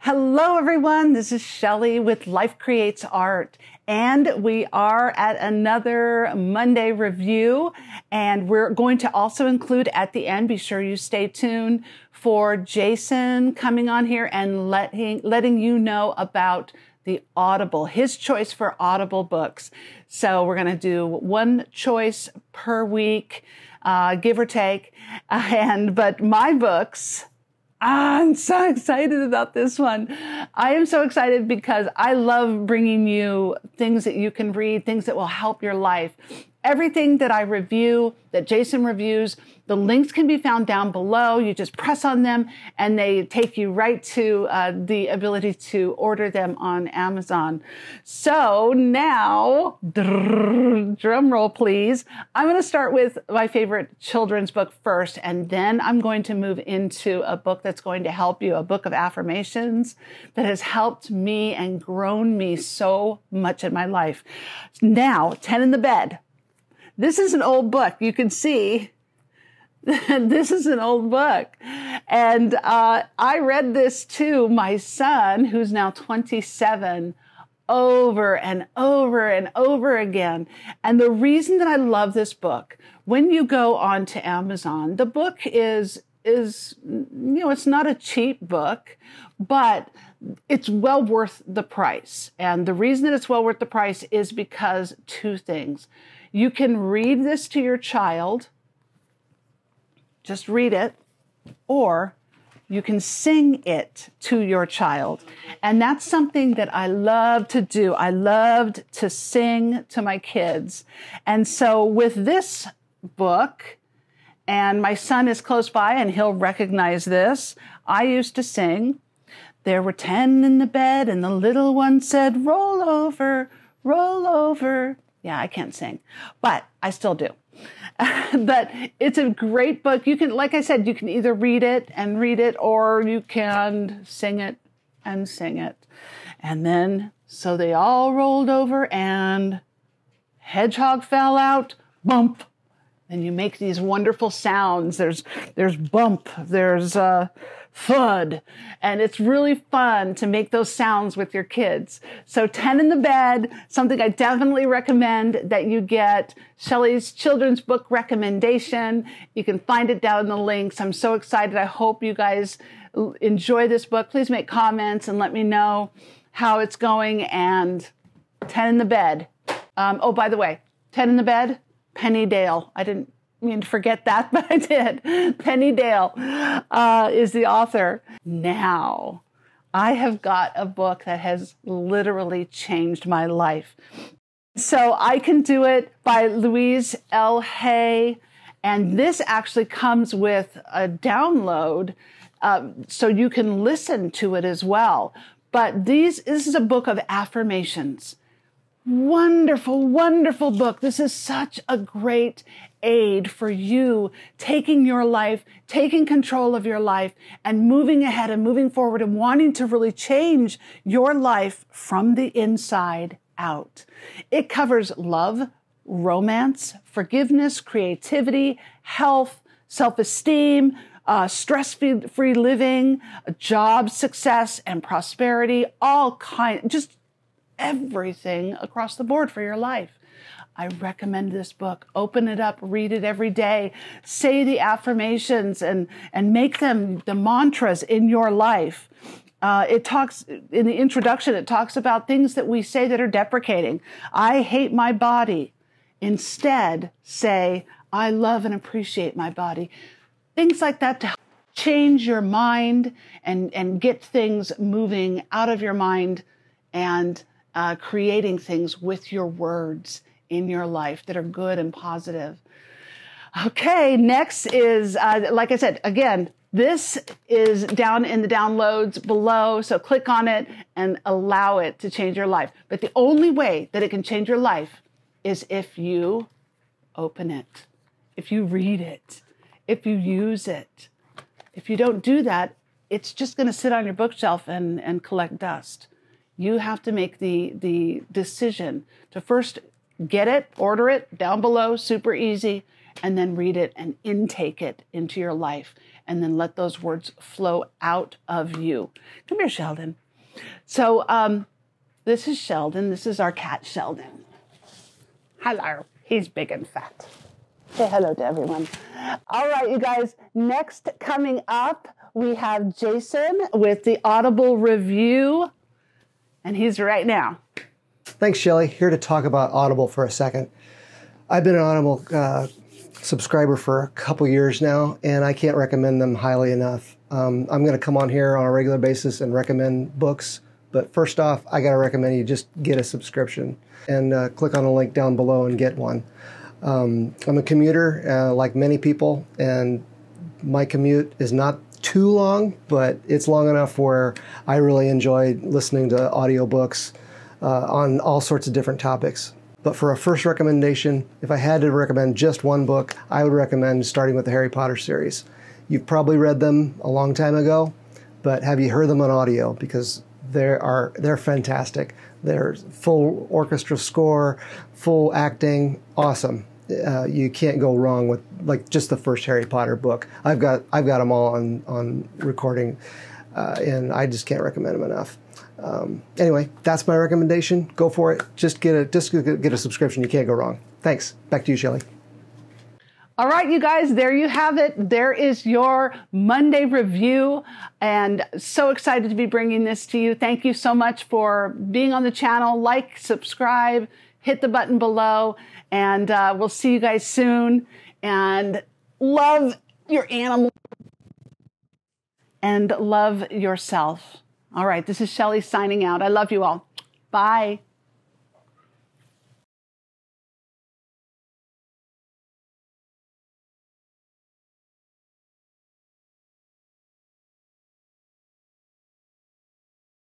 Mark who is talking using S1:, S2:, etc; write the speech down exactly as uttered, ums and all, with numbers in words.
S1: Hello, everyone. This is Shelley with Life Creates Art, and we are at another Monday review, and we're going to also include at the end, be sure you stay tuned for Jason coming on here and letting, letting you know about the Audible, his choice for Audible books. So we're going to do one choice per week, uh, give or take, and but my books, I'm so excited about this one. I am so excited because I love bringing you things that you can read, things that will help your life. Everything that I review, that Jason reviews, the links can be found down below. You just press on them and they take you right to uh, the ability to order them on Amazon. So now, drum roll please, I'm going to start with my favorite children's book first, and then I'm going to move into a book that's going to help you, a book of affirmations that has helped me and grown me so much in my life. Now, ten in the Bed. This is an old book. You can see this is an old book. And uh, I read this to my son, who's now twenty-seven, over and over and over again. And the reason that I love this book, when you go on to Amazon, the book is, is, you know, it's not a cheap book, but it's well worth the price. And the reason that it's well worth the price is because two things. You can read this to your child, just read it, or you can sing it to your child. And that's something that I love to do. I loved to sing to my kids. And so with this book, and my son is close by and he'll recognize this, I used to sing, "There were ten in the bed and the little one said, roll over, roll over." Yeah, I can't sing, but I still do. But it's a great book. You can, like I said, you can either read it and read it, or you can sing it and sing it. And then, so they all rolled over and hedgehog fell out, bump. And you make these wonderful sounds. There's, there's bump, there's uh, thud. And it's really fun to make those sounds with your kids. So ten in the Bed, something I definitely recommend that you get. Shelley's children's book recommendation. You can find it down in the links. I'm so excited. I hope you guys enjoy this book. Please make comments and let me know how it's going. And ten in the Bed. Um, oh, by the way, ten in the Bed, Penny Dale. I didn't mean to forget that, but I did. Penny Dale uh, is the author. Now, I have got a book that has literally changed my life. So I Can Do It by Louise L. Hay. And this actually comes with a download, uh, so you can listen to it as well. But these, this is a book of affirmations. Wonderful, wonderful book. This is such a great aid for you taking your life, taking control of your life, and moving ahead and moving forward and wanting to really change your life from the inside out. It covers love, romance, forgiveness, creativity, health, self-esteem, uh, stress-free living, job success and prosperity, all kind, just everything across the board for your life. I recommend this book. Open it up, read it every day, say the affirmations and, and make them the mantras in your life. Uh, it talks, in the introduction, it talks about things that we say that are deprecating. I hate my body. Instead, say, I love and appreciate my body. Things like that to help change your mind and, and get things moving out of your mind and Uh, creating things with your words in your life that are good and positive. Okay, next is, uh, like I said, again, this is down in the downloads below, so click on it and allow it to change your life. But the only way that it can change your life is if you open it, if you read it, if you use it. If you don't do that, it's just going to sit on your bookshelf and, and collect dust. You have to make the, the decision to first get it, order it down below, super easy, and then read it and intake it into your life and then let those words flow out of you. Come here, Sheldon. So um, this is Sheldon. This is our cat, Sheldon. Hello. He's big and fat. Say hello to everyone. All right, you guys. Next coming up, we have Jason with the Audible review, and he's right now.
S2: Thanks, Shelley. Here to talk about Audible for a second. I've been an Audible uh, subscriber for a couple years now, and I can't recommend them highly enough. Um, I'm going to come on here on a regular basis and recommend books, but first off, I got to recommend you just get a subscription and uh, click on the link down below and get one. Um, I'm a commuter, uh, like many people, and my commute is not too long, but it's long enough where I really enjoy listening to audiobooks uh, on all sorts of different topics. But for a first recommendation, if I had to recommend just one book, I would recommend starting with the Harry Potter series. You've probably read them a long time ago, but have you heard them on audio? Because they are they're fantastic. They're full orchestra score, full acting, awesome. Uh, you can't go wrong with like just the first Harry Potter book. I've got I've got them all on on recording, uh, and I just can't recommend them enough. Um, anyway, that's my recommendation. Go for it. Just get a just get a subscription. You can't go wrong. Thanks. Back to you, Shelley.
S1: All right, you guys, there you have it. There is your Monday review, and so excited to be bringing this to you. Thank you so much for being on the channel. Like, subscribe, hit the button below, and uh, we'll see you guys soon. And love your animal and love yourself. All right, this is Shelley signing out. I love you all. Bye.